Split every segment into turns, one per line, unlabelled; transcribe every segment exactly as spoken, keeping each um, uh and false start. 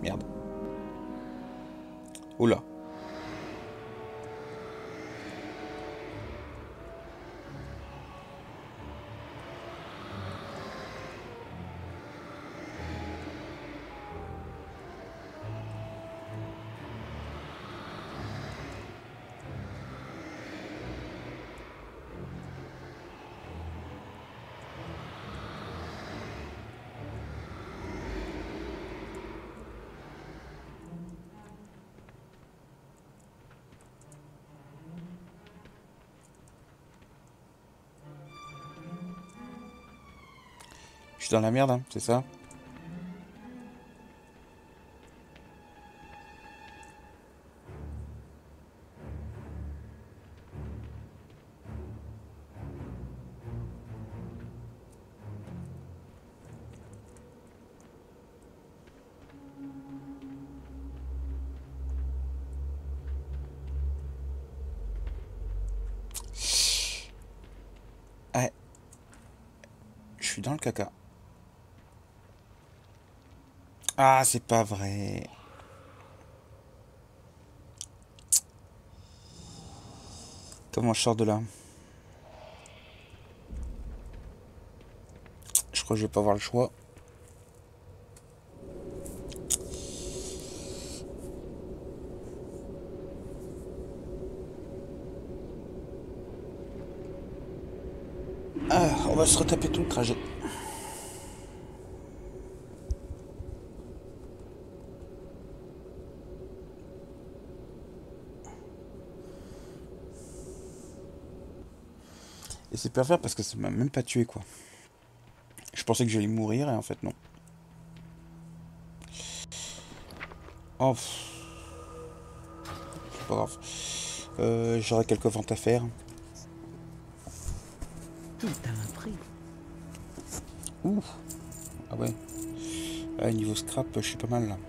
Merde. Oula. Je suis dans la merde, hein, c'est ça? Ouais. Je suis dans le caca. Ah, c'est pas vrai. Comment je sors de là? Je crois que je vais pas avoir le choix. Ah, on va se retaper tout le trajet. Et c'est pervers parce que ça m'a même pas tué, quoi. Je pensais que j'allais mourir et en fait non. Oh, c'est pas grave. Euh, J'aurai quelques ventes à faire.
Tout a un prix.
Ouh. Ah ouais. Ah, niveau scrap, je suis pas mal là.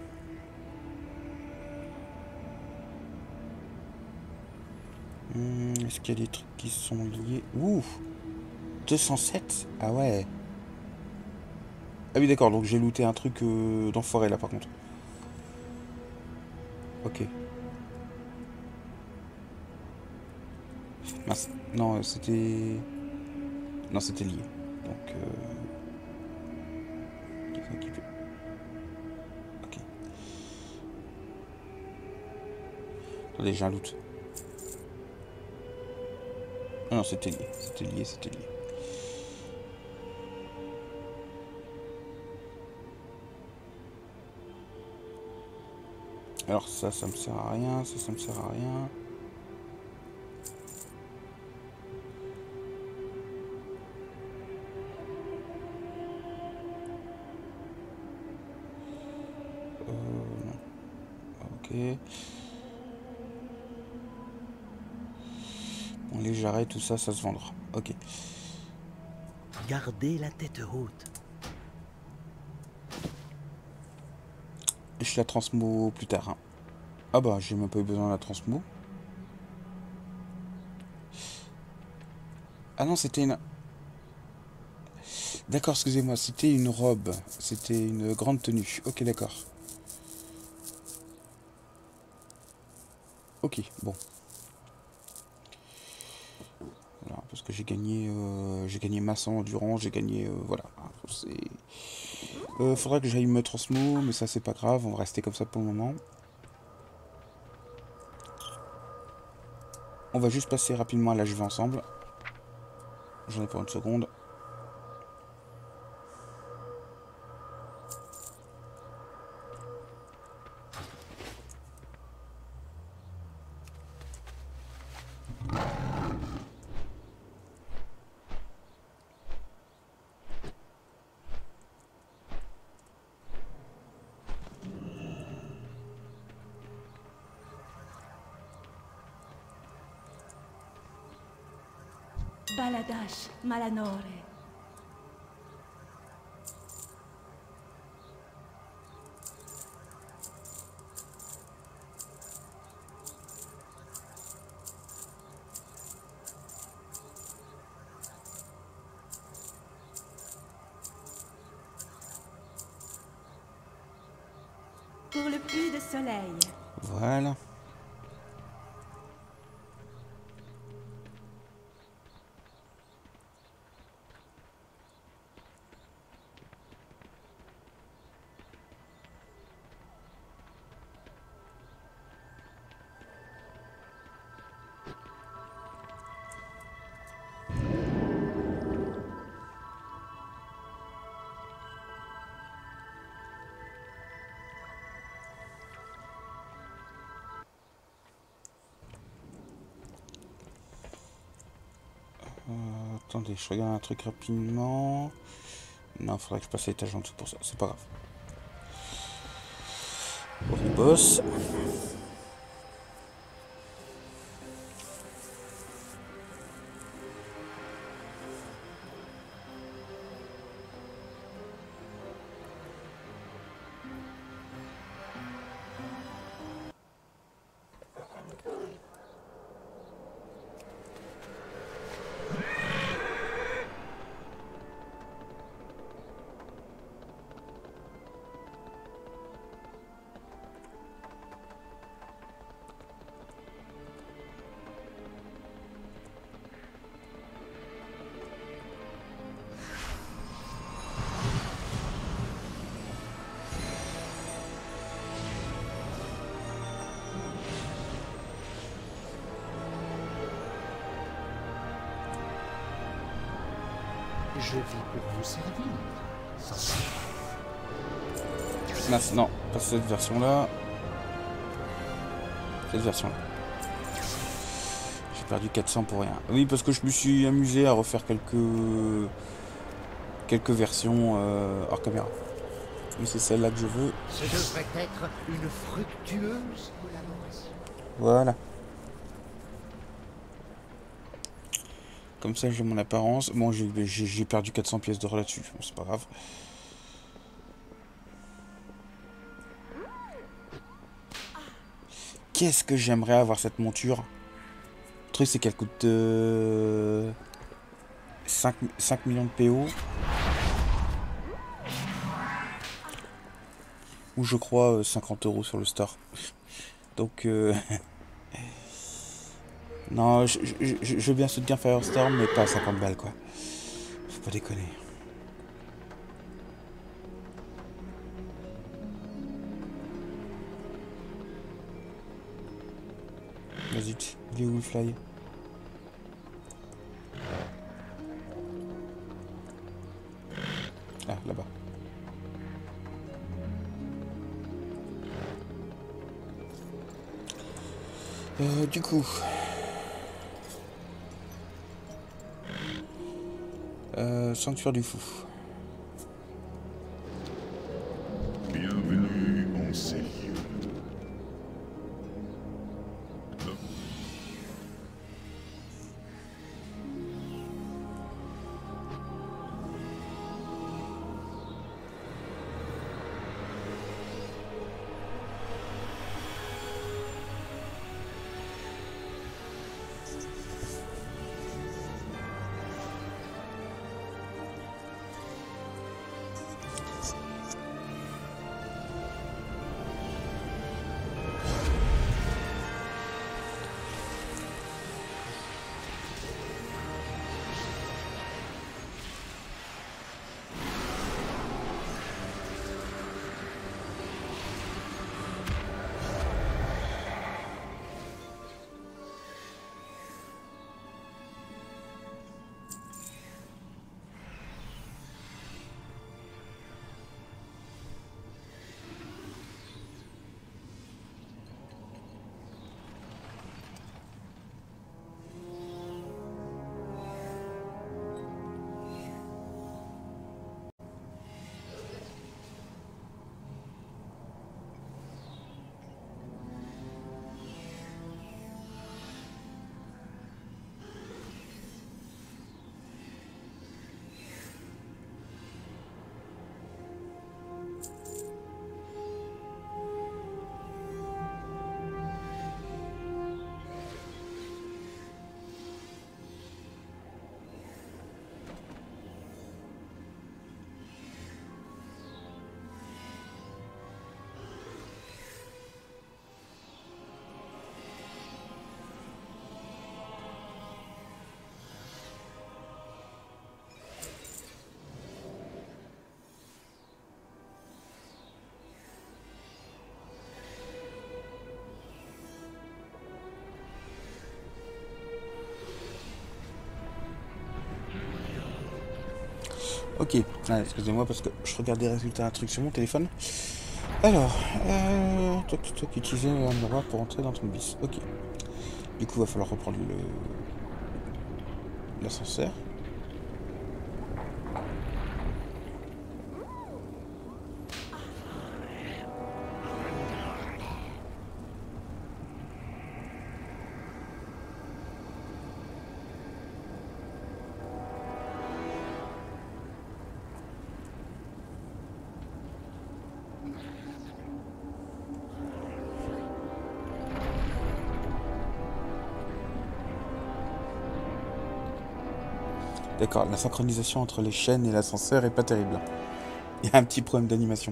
Hmm, Est-ce qu'il y a des trucs qui sont liés? Ouh, deux cent sept. Ah ouais. Ah oui d'accord, donc j'ai looté un truc euh, d'enfoiré là par contre. Ok. Mince. Non, euh, c'était... Non, c'était lié. Donc... Euh... quelqu'un qui peut- Ok. Attendez, j'ai un loot. Ah non, c'était lié. C'était lié, c'était lié. Alors ça, ça me sert à rien. Ça, ça me sert à rien. Euh... Non. Ok. Bon, les jarrets, tout ça, ça se vendra. Ok.
Gardez la tête haute.
Je la transmo plus tard. Hein. Ah bah, j'ai même pas eu besoin de la transmo. Ah non, c'était une... D'accord, excusez-moi, c'était une robe. C'était une grande tenue. Ok, d'accord. Ok, bon. Voilà, parce que j'ai gagné, euh, j'ai gagné masse en endurance, j'ai gagné, euh, voilà. C'est... Euh, faudra que j'aille me transmo, mais ça c'est pas grave, on va rester comme ça pour le moment. On va juste passer rapidement à l'H V ensemble. J'en ai pour une seconde.
Baladash Malanore. Pour le puits de soleil.
Voilà. Euh, attendez, je regarde un truc rapidement. Non, faudrait que je passe à l'étage en dessous pour ça. C'est pas grave. On bosse.
Je vis pour vous servir. Sans...
Mince, non, pas cette version-là. Cette version-là. J'ai perdu quatre cents pour rien. Oui, parce que je me suis amusé à refaire quelques quelques versions euh, hors caméra. Mais c'est celle-là que je veux.
Ce devrait être une fructueuse collaboration.
Voilà. Comme ça, j'ai mon apparence. Bon, j'ai perdu quatre cents pièces d'or là-dessus. Bon, c'est pas grave. Qu'est-ce que j'aimerais avoir cette monture. Le truc, c'est qu'elle coûte euh, cinq millions de P O. Ou je crois cinquante euros sur le store. Donc... Euh... Non, je, je, je, je veux bien soutenir Firestorm, mais pas à cinquante balles, quoi. Faut pas déconner. Vas-y, il est où le fly? Ah, là-bas. Euh, du coup... Euh, Sanctuaire du Fou.
Bienvenue en ces lieux.
Ok, ah, excusez-moi parce que je regarde les résultats un truc sur mon téléphone. Alors, euh, toc, toc, utiliser un miroir pour entrer dans ton bis. Ok. Du coup, il va falloir reprendre le l'ascenseur. D'accord, la synchronisation entre les chaînes et l'ascenseur est pas terrible. Il y a un petit problème d'animation.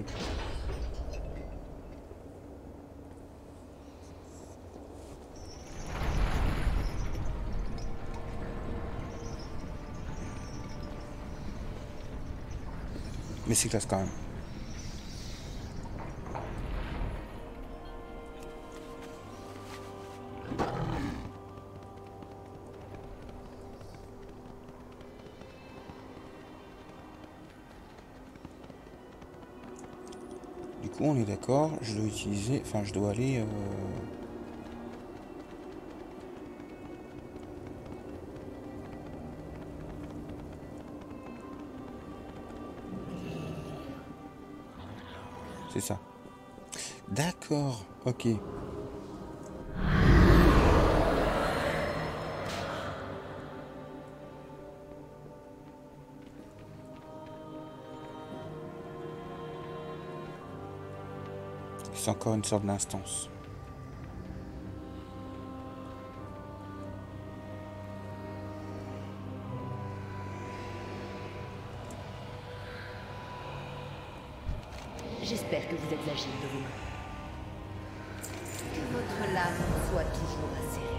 Mais c'est classe quand même. Du coup, on est d'accord, je dois utiliser... Enfin, je dois aller... Euh... C'est ça. D'accord, ok. C'est encore une sorte d'instance.
J'espère que vous êtes agile de vos mains. Que votre lame soit toujours acérée.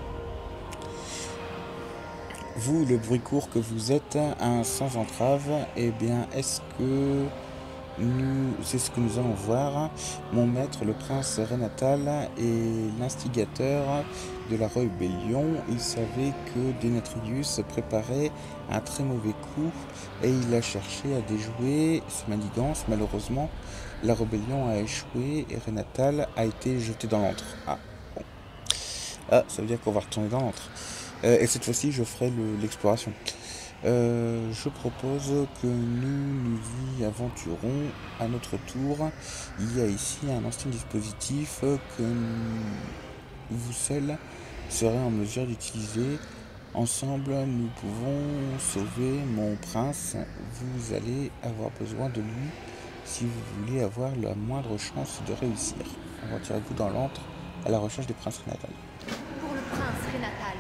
Vous, le bruit court que vous êtes, un sans entrave, eh bien, est-ce que nous, c'est ce que nous allons voir. Mon maître, le prince Renatal, est l'instigateur de la rébellion. Il savait que Denatrius préparait un très mauvais coup et il a cherché à déjouer ce manigance. Malheureusement, la rébellion a échoué et Renatal a été jeté dans l'antre. Ah, bon. Ah, ça veut dire qu'on va retourner dans l'antre. Euh, et cette fois-ci, je ferai l'exploration. Euh, je propose que nous nous y aventurons à notre tour. Il y a ici un ancien dispositif que vous seul serez en mesure d'utiliser. Ensemble, nous pouvons sauver mon prince. Vous allez avoir besoin de lui si vous voulez avoir la moindre chance de réussir. Retirez-vous dans l'antre à la recherche du prince Renatal.
Pour le prince Renatal.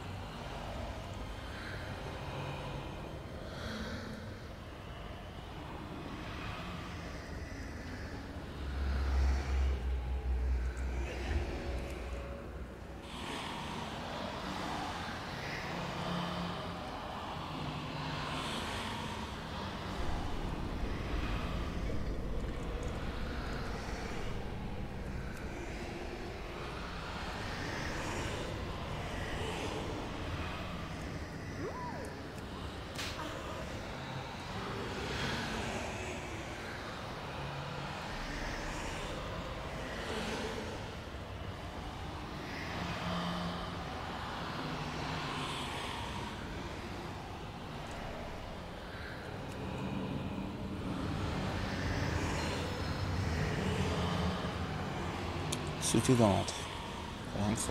C'était dans l'antre. Rien que ça.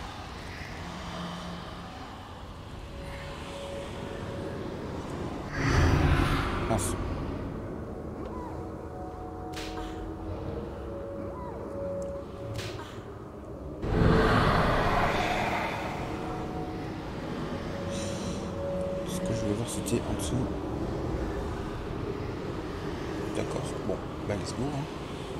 Mince. Ce que je voulais voir, c'était en dessous. D'accord. Bon, bah let's go. Hein.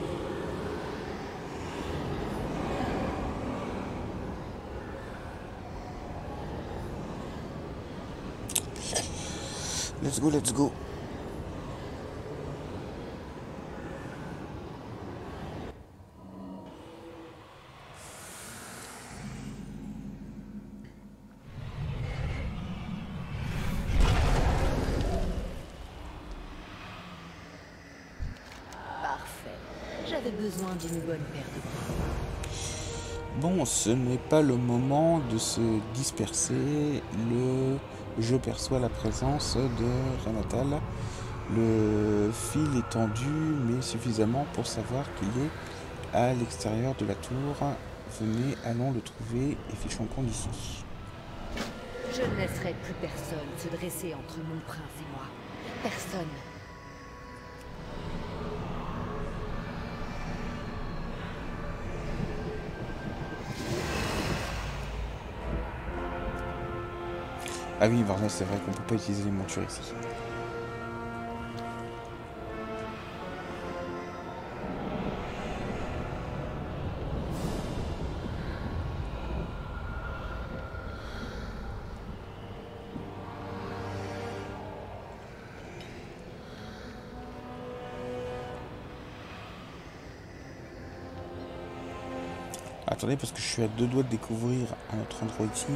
Let's go, let's go.
J'aurais besoin d'une bonne paire de bras.
Bon, ce n'est pas le moment de se disperser. Le... Je perçois la présence de Renatal. Le fil est tendu, mais suffisamment pour savoir qu'il est à l'extérieur de la tour. Venez, allons le trouver et fichons compte d'ici.
Je ne laisserai plus personne se dresser entre mon prince et moi. Personne.
Ah oui, Varnès, c'est vrai qu'on peut pas utiliser les montures ici. Attendez, parce que je suis à deux doigts de découvrir un autre endroit ici.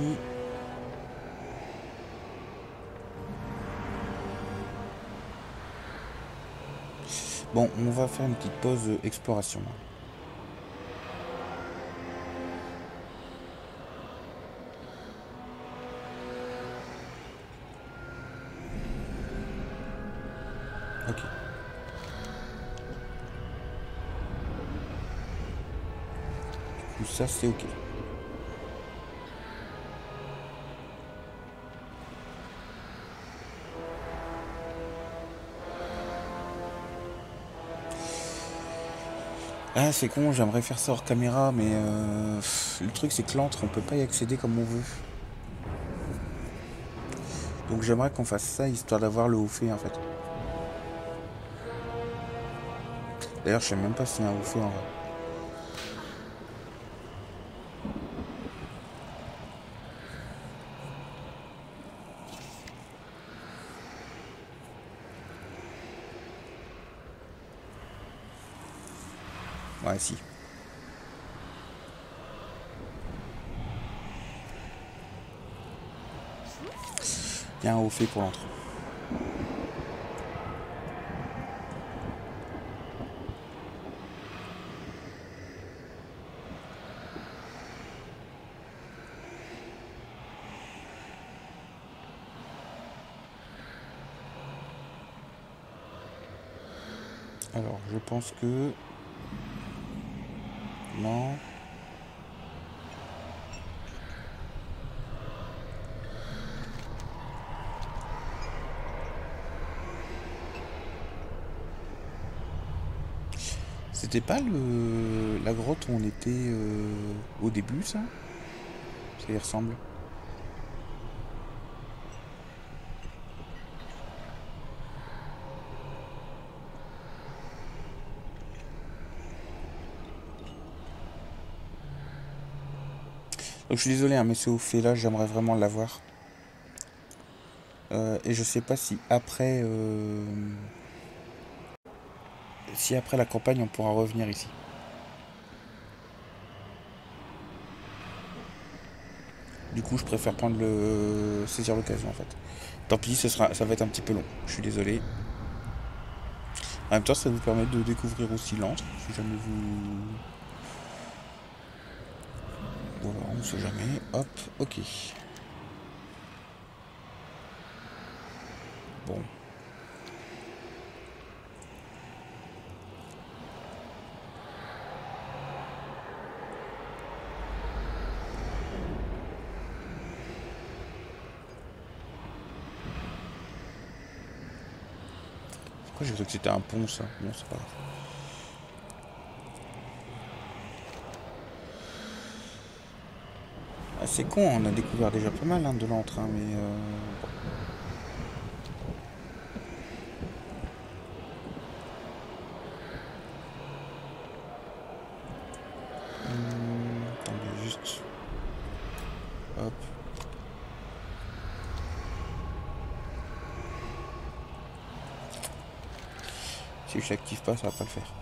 Bon, on va faire une petite pause exploration. Ok. Du coup, ça c'est ok. Ah, c'est con, j'aimerais faire ça hors caméra, mais euh, le truc c'est que l'antre, on peut pas y accéder comme on veut. Donc j'aimerais qu'on fasse ça histoire d'avoir le haut fait en fait. D'ailleurs, je sais même pas s'il y a un haut fait en vrai. Ouais, si. Il y a un haut fait pour l'entrée. Alors, je pense que... Non. C'était pas le la grotte où on était euh, au début, ça? Ça y ressemble. Donc je suis désolé, hein, mais ce fait là, j'aimerais vraiment l'avoir. Euh, et je sais pas si après... Euh, si après la campagne, on pourra revenir ici. Du coup, je préfère prendre le... saisir l'occasion, en fait. Tant pis, ce sera, ça va être un petit peu long. Je suis désolé. En même temps, ça vous permet de découvrir aussi l'antre, si jamais vous... Voilà, on sait jamais. Hop, ok. Bon. Pourquoi j'ai cru que c'était un pont, ça? Non, c'est pas grave. Ah, c'est con, on a découvert déjà pas mal hein, de l'antre, hein, mais... Euh... Hum, attendez, juste... Hop. Si je l'active pas, ça va pas le faire.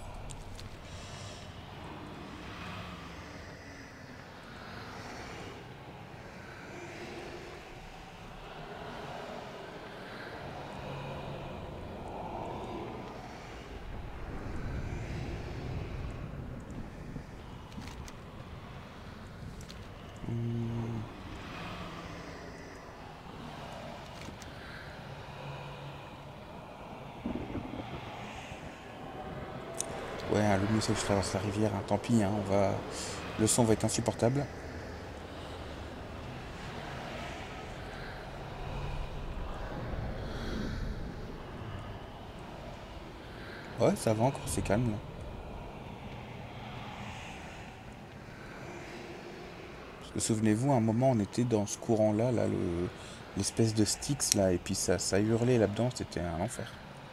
Ouais, hein, le mieux c'est que je traverse la rivière, hein. Tant pis, hein, on va... le son va être insupportable. Ouais, ça va encore, c'est calme là. Parce que souvenez-vous, à un moment on était dans ce courant-là, là, le... l'espèce de Styx là, et puis ça, ça hurlait là-dedans, c'était un enfer.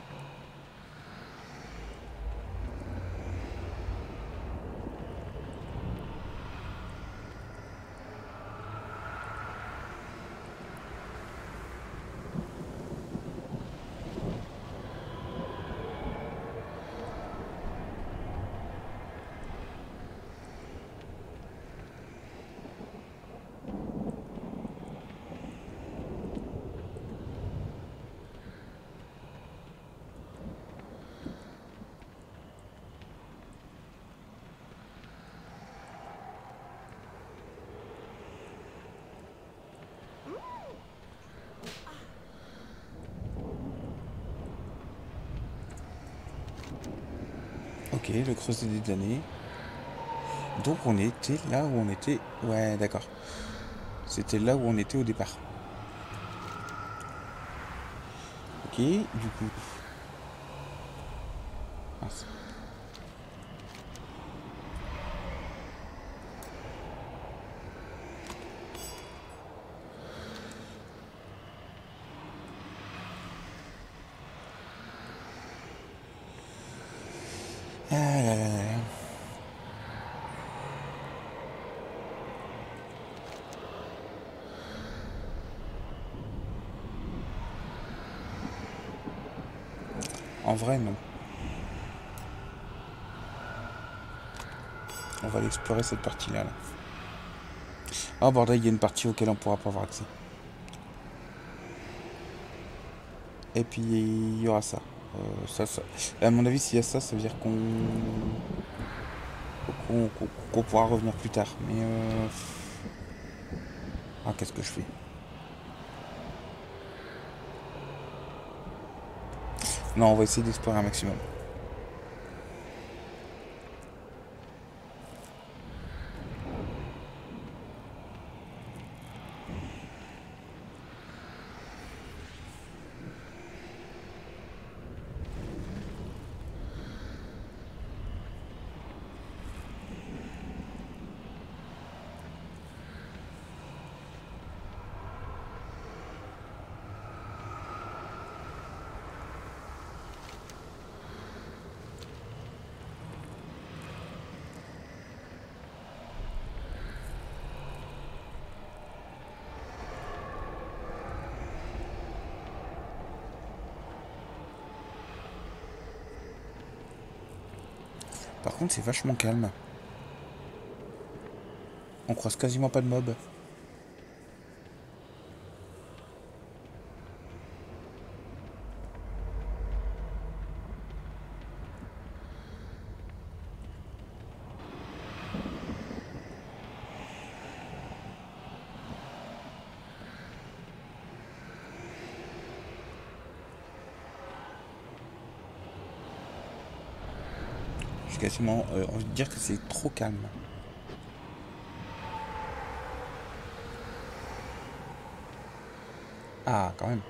Ok, le creuset des damnés. Donc on était là où on était... Ouais, d'accord. C'était là où on était au départ. Ok, du coup... Mince. Ah là là là. En vrai, non. On va aller explorer cette partie-là. Là. Oh bordel, il y a une partie auquel on pourra pas avoir accès. Et puis il y aura ça. Euh, ça, ça. À mon avis, s'il y a ça, ça veut dire qu'on qu'on qu'on- qu'on pourra revenir plus tard. Mais euh... ah, qu'est-ce que je fais? Non, on va essayer d'explorer un maximum. Par contre, c'est vachement calme. On croise quasiment pas de mobs. J'ai quasiment euh, envie de dire que c'est trop calme. Ah, quand même.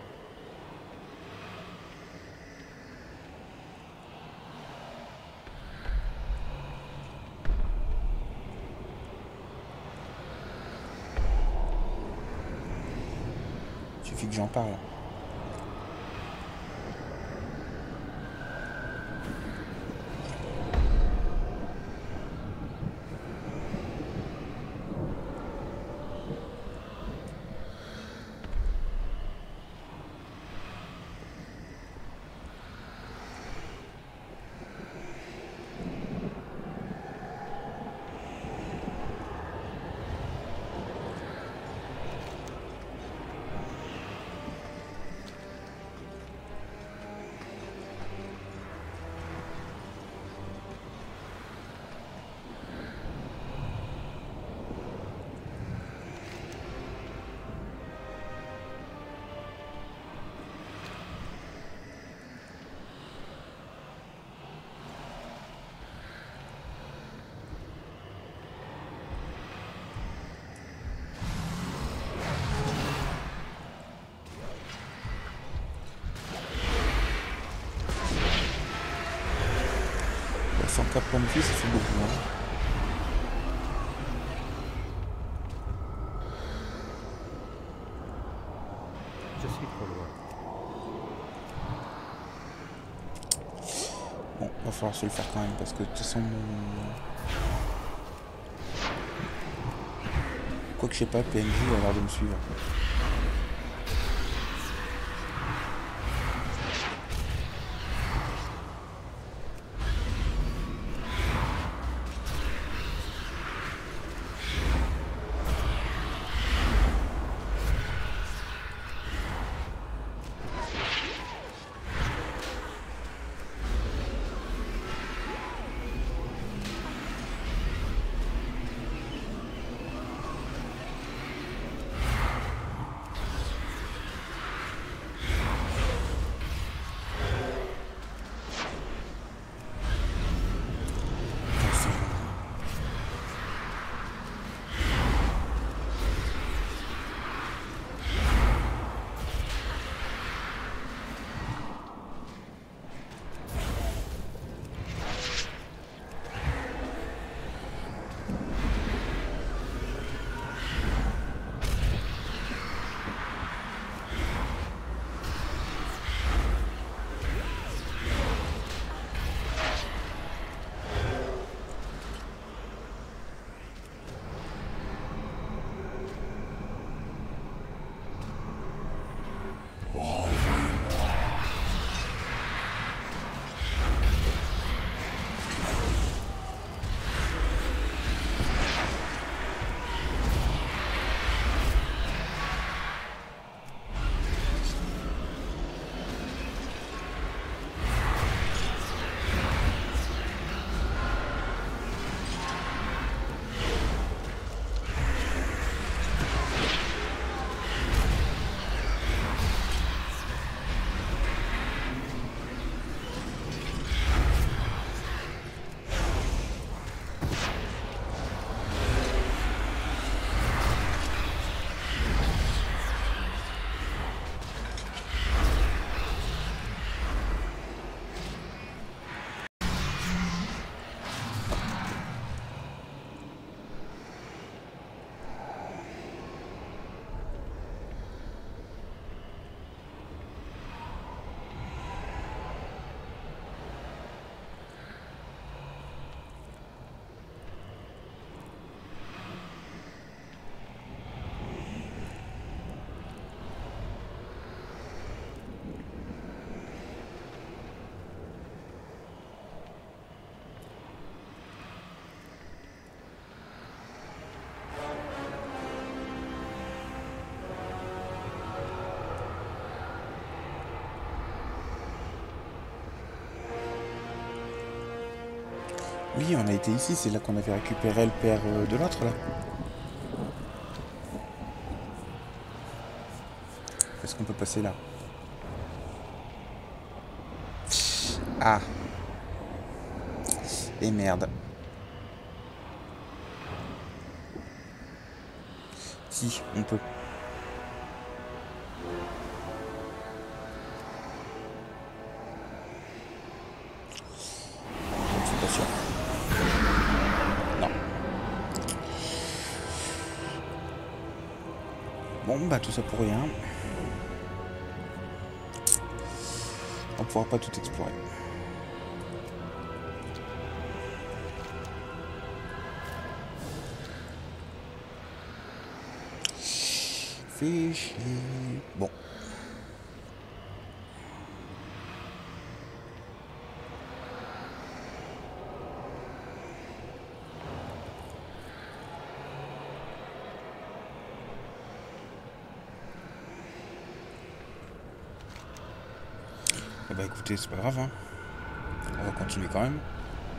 Suffit que j'en parle. cent quatre points de vie, ça fait beaucoup. Hein.
Je suis trop loin.
Bon, va falloir se le faire quand même parce que de toute façon. Quoi que je sais pas, P N J a l'air de me suivre. Oui, on a été ici, c'est là qu'on avait récupéré le père euh, de l'autre, là. Est-ce qu'on peut passer là? Ah. Et merde. Si, on peut. Je suis pas sûr. Non. Bon, bah tout ça pour rien. On pourra pas tout explorer. Fais chier. Bon. Eh bah écoutez, c'est pas grave, hein. On va continuer quand même.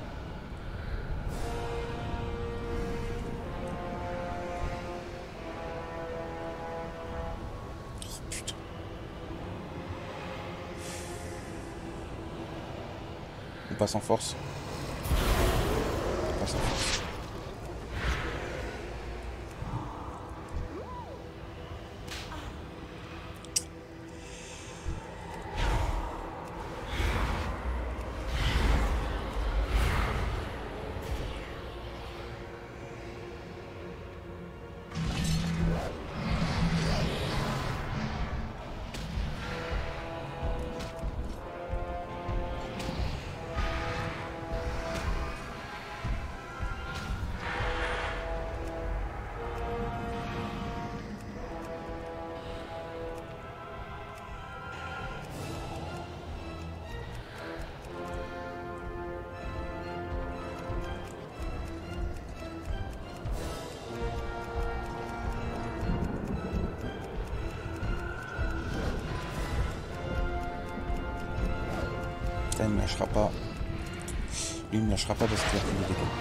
Oh putain. On passe en force. On passe en force. il me lâchera pas. Lui, il me lâchera pas parce qu'il a pris les dégâts.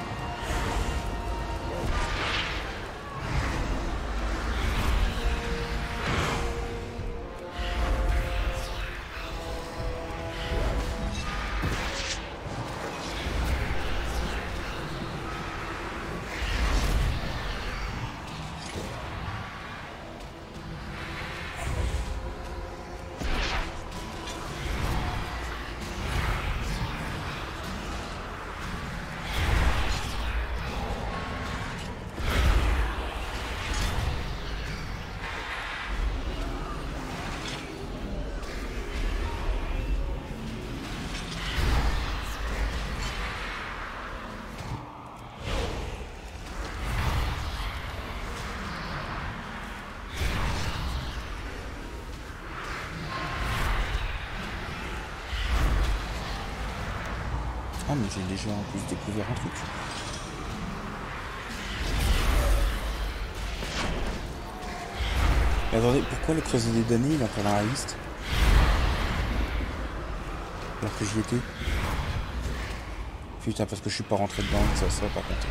Ah mais j'ai déjà en plus découvert un truc. Mais attendez, pourquoi le creuset des damnés il est encore dans la liste? Alors que j'y étais. Putain, parce que je suis pas rentré dedans, ça, ça va pas compter.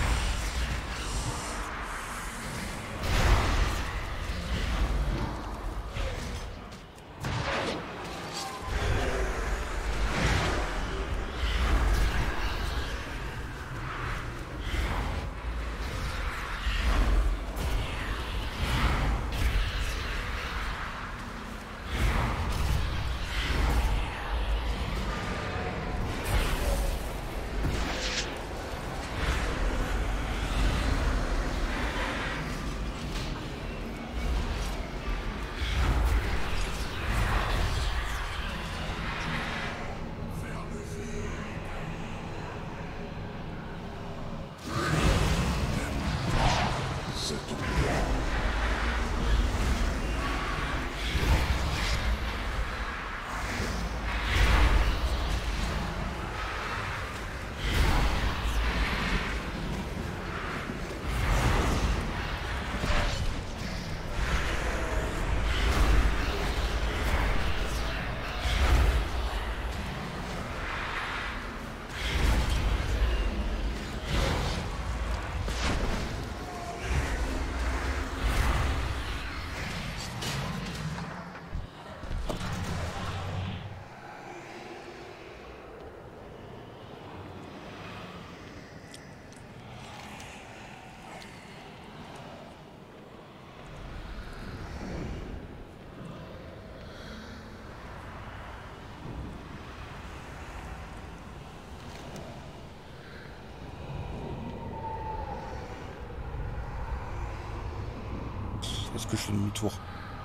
Est-ce que je fais demi-tour?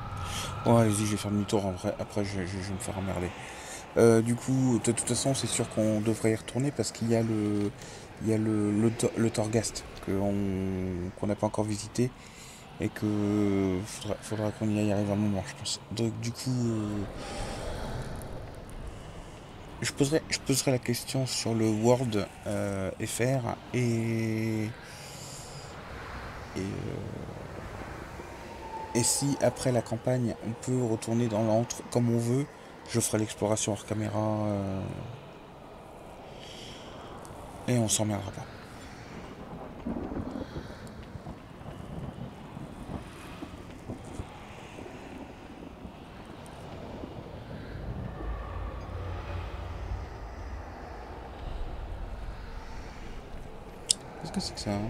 Ouais, allez-y, je vais faire demi-tour. Après, après je, je, je vais me faire emmerder. Euh, du coup, de toute façon, c'est sûr qu'on devrait y retourner parce qu'il y a le, il y a le, le, le Torghast qu'on qu'on n'a pas encore visité et que faudra, faudra qu'on y aille arriver un moment, je pense. Donc, du coup, euh, je poserai, je poserai la question sur le World euh, F R et et euh, Et si après la campagne on peut retourner dans l'antre comme on veut, je ferai l'exploration hors caméra euh, et on s'emmerdera pas. Qu'est-ce que c'est que ça hein?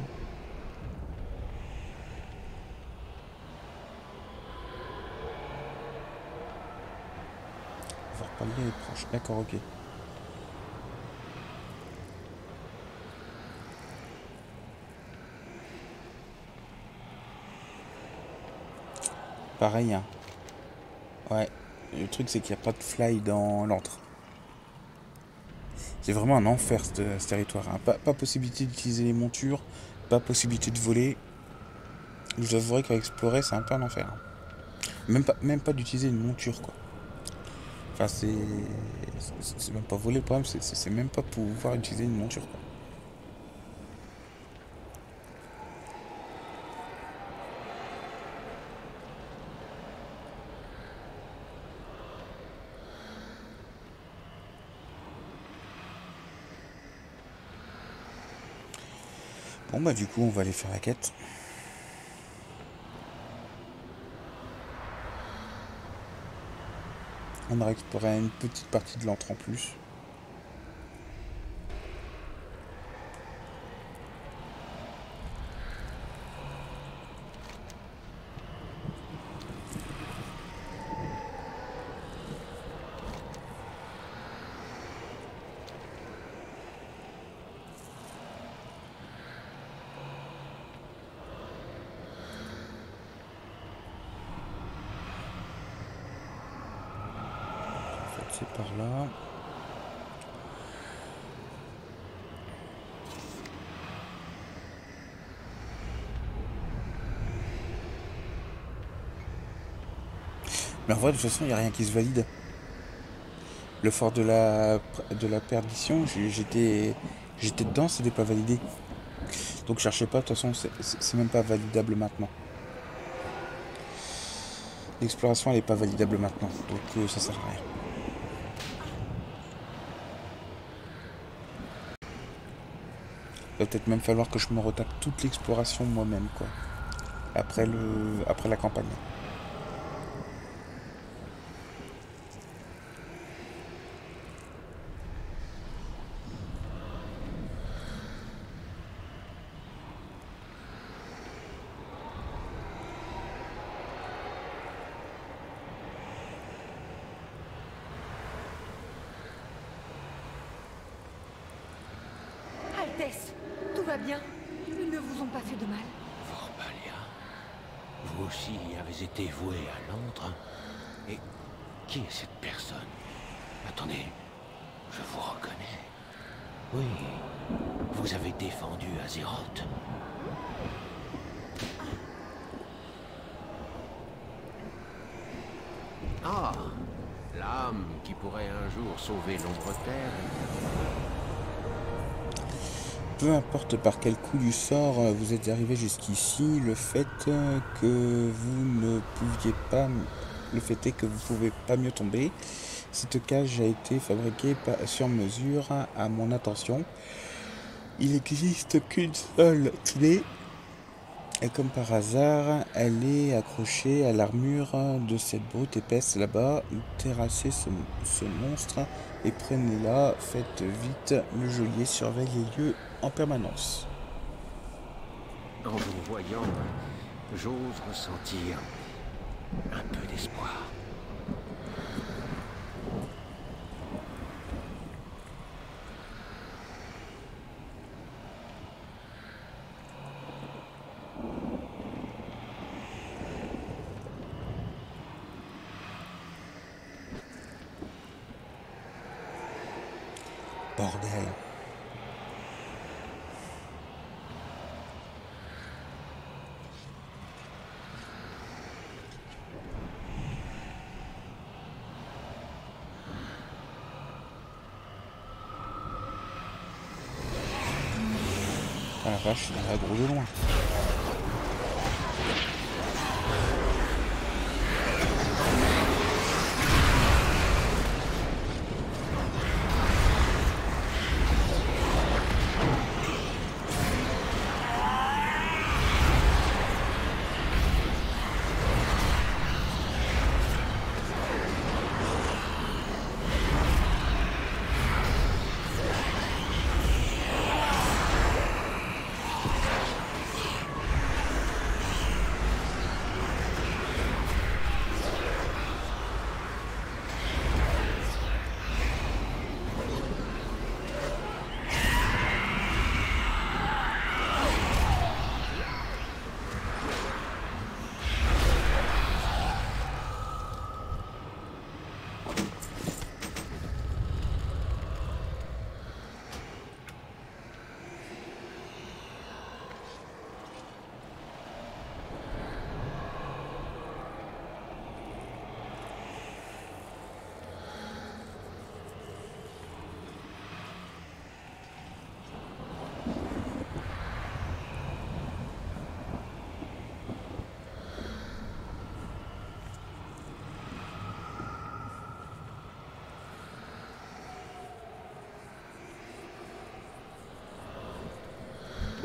On va reparler les proches. D'accord, ok. Pareil, hein. Ouais. Le truc, c'est qu'il n'y a pas de fly dans l'antre. C'est vraiment un enfer, ce, ce territoire. Hein. Pas, pas possibilité d'utiliser les montures, pas possibilité de voler. Je vous avouerai qu'à explorer, c'est un peu un enfer. Hein. Même pas, même pas d'utiliser une monture, quoi. Enfin, c'est. C'est même pas voler le problème, c'est même pas pouvoir utiliser une monture, quoi. Bon bah du coup on va aller faire la quête. On a exploré une petite partie de l'antre en plus. C'est par là. Mais en vrai, de toute façon, il n'y a rien qui se valide. Le fort de la, de la perdition, j'étais j'étais dedans, c'était pas validé. Donc cherchez pas, de toute façon, c'est même pas validable maintenant. L'exploration, elle est pas validable maintenant, donc euh, ça sert à rien. Il va peut-être même falloir que je me retape toute l'exploration moi-même, quoi. Après, le, après la campagne.
Altesse, tout va bien? Ils ne vous ont pas fait de mal?
Vorpalia, vous aussi avez été voué à l'antre. Et qui est cette personne? Attendez, je vous reconnais. Oui, vous avez défendu Azeroth. Ah, l'âme qui pourrait un jour sauver l'ombre terre.
Peu importe par quel coup du sort vous êtes arrivé jusqu'ici, le fait que vous ne pouviez pas, le fait est que vous pouvez pas mieux tomber. Cette cage a été fabriquée sur mesure à mon attention. Il n'existe qu'une seule clé. Et comme par hasard, elle est accrochée à l'armure de cette brute épaisse là-bas. Terrassez ce, ce monstre et prenez-la. Faites vite, le geôlier surveille les lieux en permanence.
En vous voyant, j'ose ressentir un peu d'espoir.
Bordel. Ah la vache, il a gros de loin.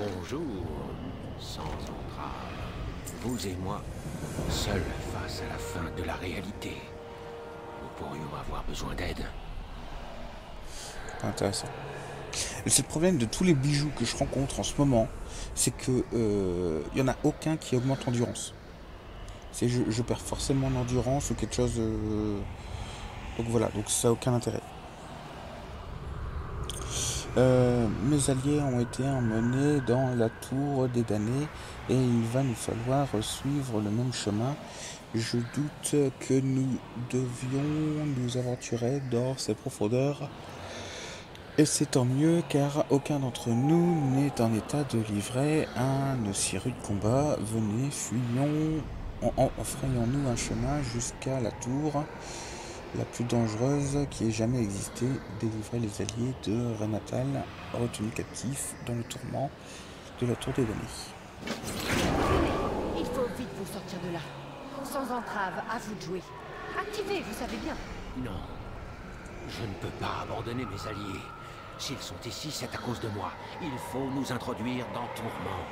Bonjour, sans entrave. Vous et moi, seuls face à la fin de la réalité. Nous pourrions avoir besoin d'aide.
Pas intéressant. C'est le problème de tous les bijoux que je rencontre en ce moment, c'est que euh, y en a aucun qui augmente l'endurance. C'est je, je perds forcément en endurance ou quelque chose. Euh... Donc voilà, donc ça n'a aucun intérêt. Euh, mes alliés ont été emmenés dans la tour des damnés et il va nous falloir suivre le même chemin. Je doute que nous devions nous aventurer dans ces profondeurs. Et c'est tant mieux car aucun d'entre nous n'est en état de livrer un aussi rude combat. Venez, fuyons, en, en, frayons-nous un chemin jusqu'à la tour la plus dangereuse qui ait jamais existé, délivrer les alliés de Renatal, retenus captifs dans le tourment de la tour des damnés.
Il faut vite vous sortir de là. Sans entrave, à vous de jouer. Activez, vous savez bien.
Non, je ne peux pas abandonner mes alliés. S'ils sont ici, c'est à cause de moi. Il faut nous introduire dans Tourment.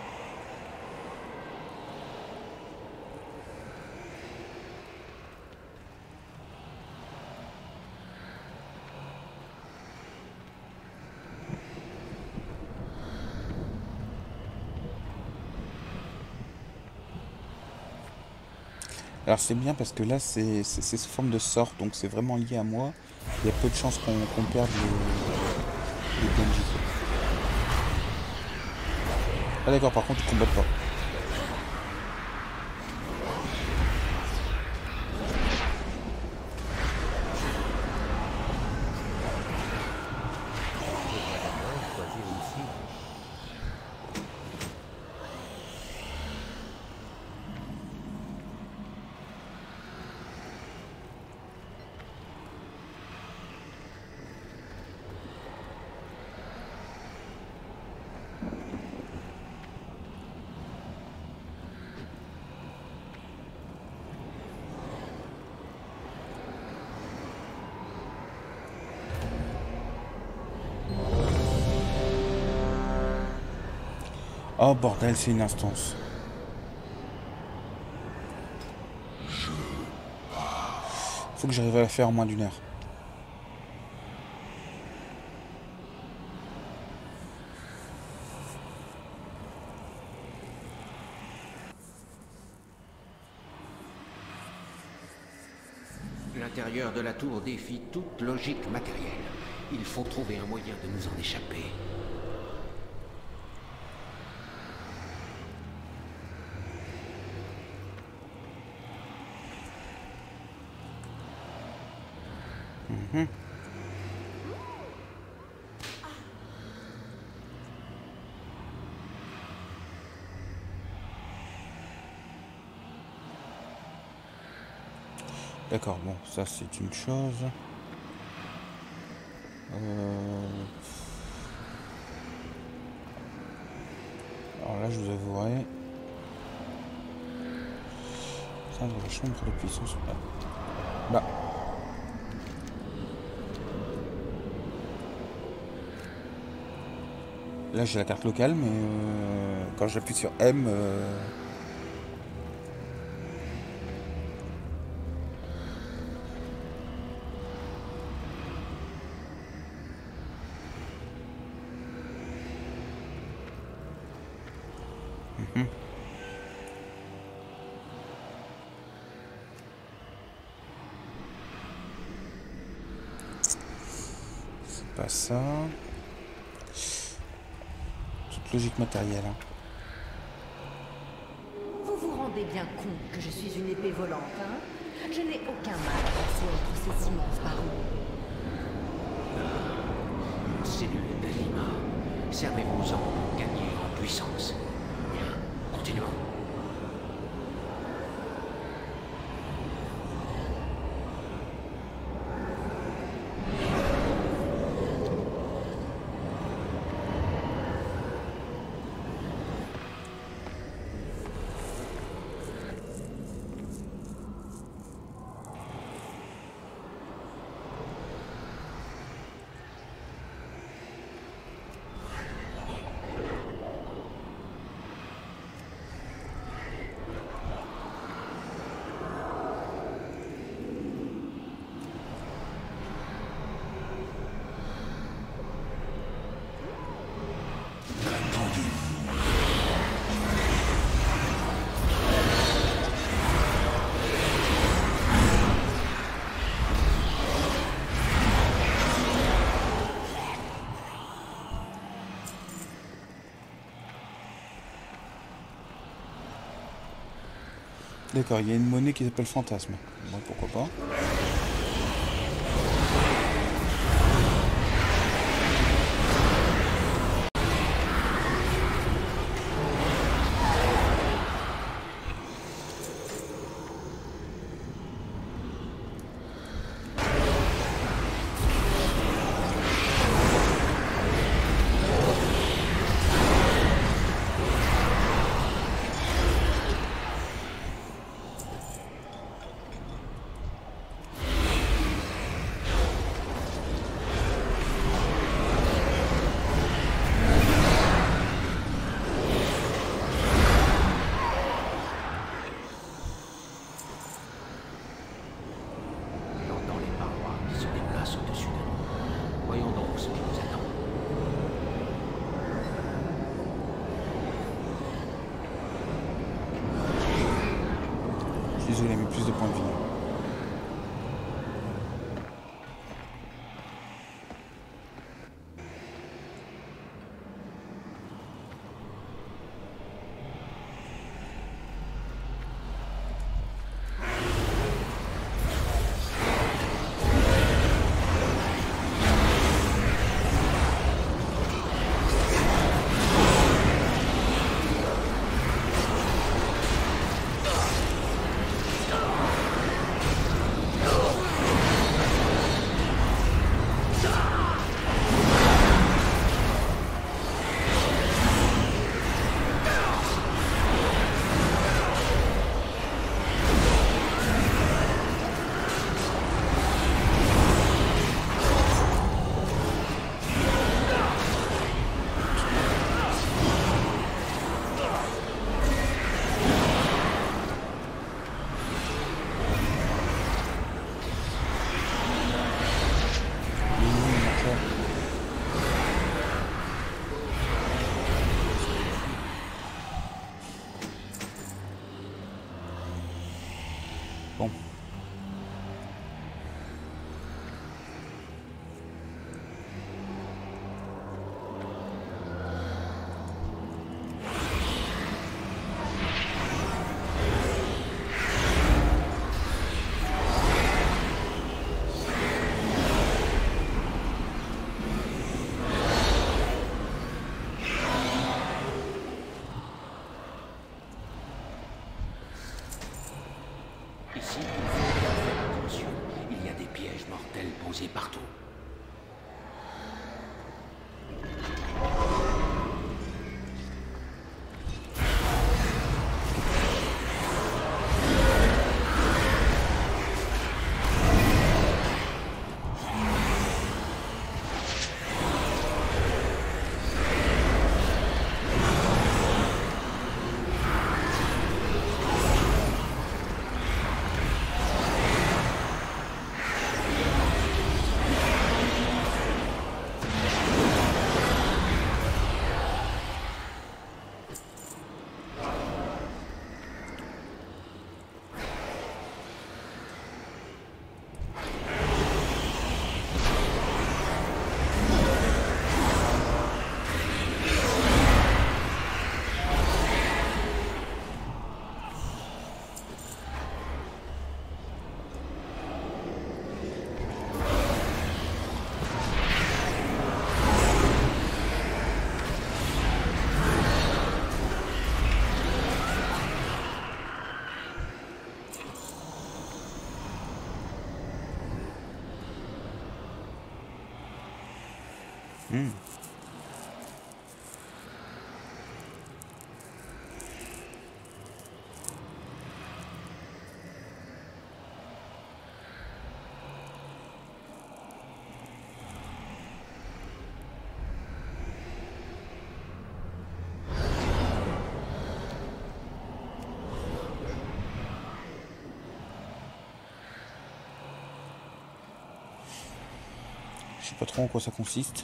Alors c'est bien parce que là c'est sous forme de sort, donc c'est vraiment lié à moi. Il y a peu de chances qu'on qu'on perde les, les P N J. Ah d'accord, par contre ils combattent pas. Oh bordel, c'est une instance. Faut que j'arrive à la faire en moins d'une heure.
L'intérieur de la tour défie toute logique matérielle. Il faut trouver un moyen de nous en échapper.
Mmh. D'accord, bon, ça c'est une chose. Euh... Alors là, je vous avouerai. Ça, dans la chambre de puissance. Bah. Là j'ai la carte locale, mais euh, quand j'appuie sur M, euh... Mmh. C'est pas ça. Logique matérielle. Hein.
Vous vous rendez bien compte que je suis une épée volante, hein? Je n'ai aucun mal à passer entre ces immenses barreaux.
Cellule d'Alima. Servez-vous-en pour gagner en puissance. Bien, continuons.
D'accord, il y a une monnaie qui s'appelle Fantasme. Bon, pourquoi pas.
J'entends les parois qui se déplacent au-dessus de nous. Voyons donc ce qui nous attend.
Je suis désolé, mais plus de points de vie. Bon.
Ici, il faut bien faire attention. Il y a des pièges mortels posés partout.
Hmm. Je sais pas trop en quoi ça consiste.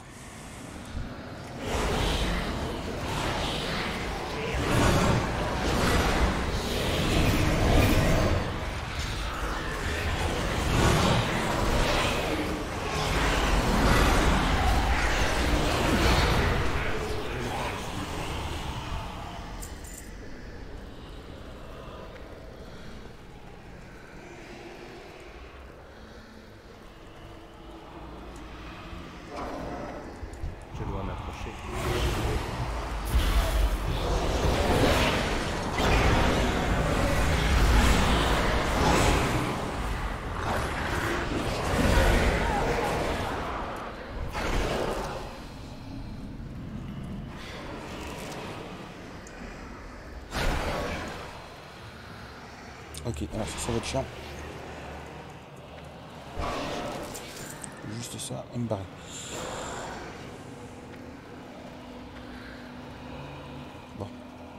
marché.
Ok, alors ça, ça va être chiant. Juste ça, et me barrer. Bon.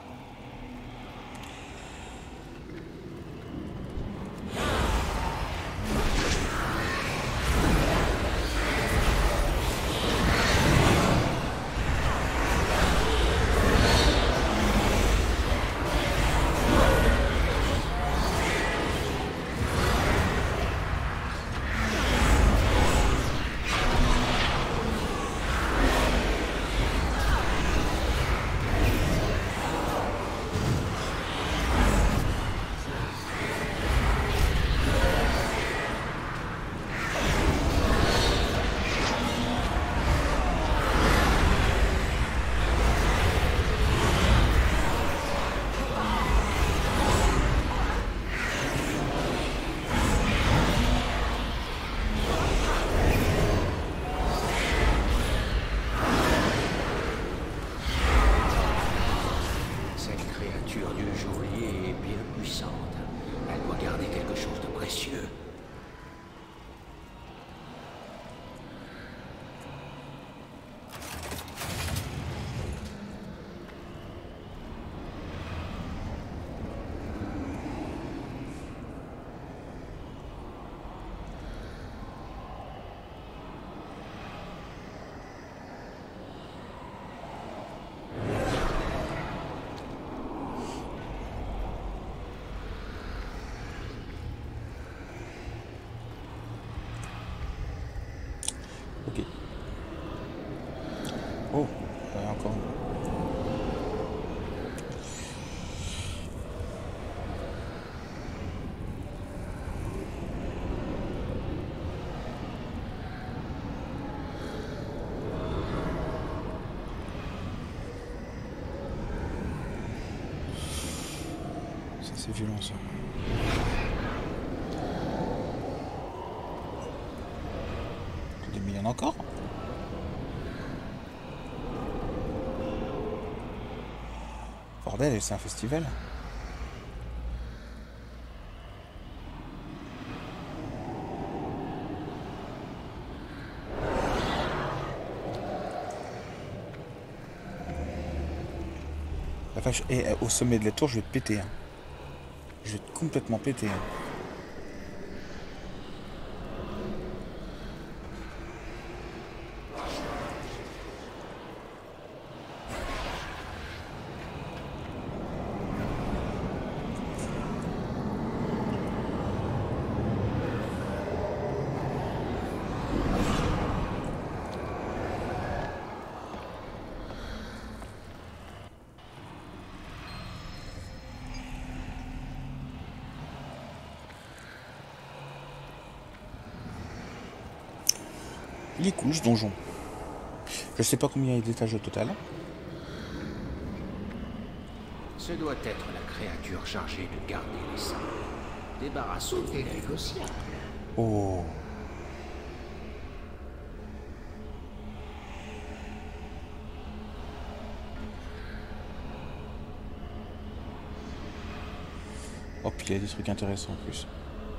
Ok. Oh, il y a encore. Ça c'est violent ça. Des millions encore. Bordel, c'est un festival. La vache, et au sommet de la tour, je vais te péter. Hein. Je vais te complètement péter. Hein. Il est cool ce donjon. Je sais pas combien il y a d'étages au total.
Ce doit être la créature chargée de garder les saints. Débarrassons des négociables.
Oh. Oh, puis il y a des trucs intéressants en plus.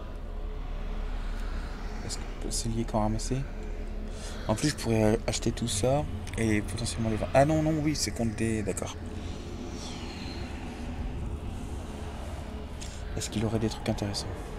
Est-ce que c'est lié quand ramasser? En plus, je pourrais acheter tout ça et potentiellement les vendre. Ah non, non, oui, c'est contre des... D'accord. Est-ce qu'il aurait des trucs intéressants?